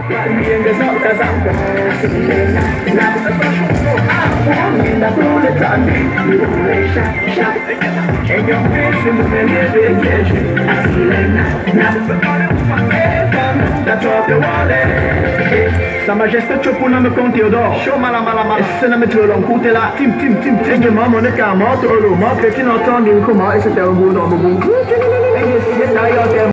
Sa Majesté Chopuna me compte Théodore. Show mala. C'est la météo long côté là. Tim. Et que maman ne qu'à mort, moi, petit n'entend comment et c'était un beau nom.